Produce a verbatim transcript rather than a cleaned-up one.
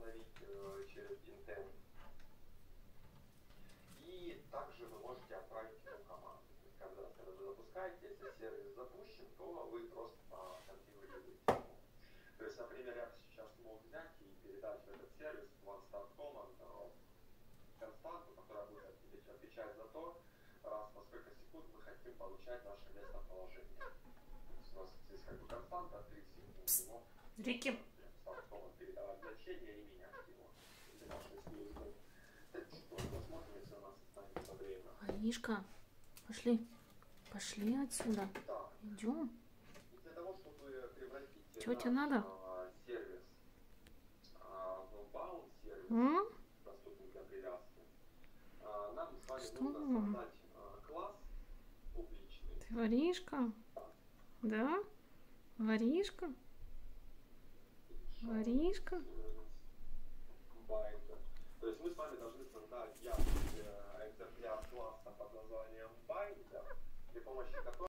установить э, через Intent. И также вы можете отправить ему команду. То есть каждый раз, когда вы запускаете, если сервис запущен, то вы просто конфигурируете его. То есть, например, я сейчас мог взять и передать в этот сервис OneStart Command константу, которая будет отвечать за то, раз во сколько секунд мы хотим получать наше местоположение. То есть у нас здесь как бы константа тридцать секунд, но Рики. OneStart Command передавать значение и менять его. Или наши службы. Что, посмотрим, если у нас останется время. Аришка, пошли. Пошли отсюда. Да. Идем. Для того, чтобы превратить Чего тебе надо? а, сервис а, в bound сервис, М? доступный для привязки, а, нам с вами Что? нужно создать а, класс публичный. Ты воришка? Да? Воришка? Воришка? Binder. То есть мы с вами должны создать яркий экземпляр класса под названием Binder, при помощи которого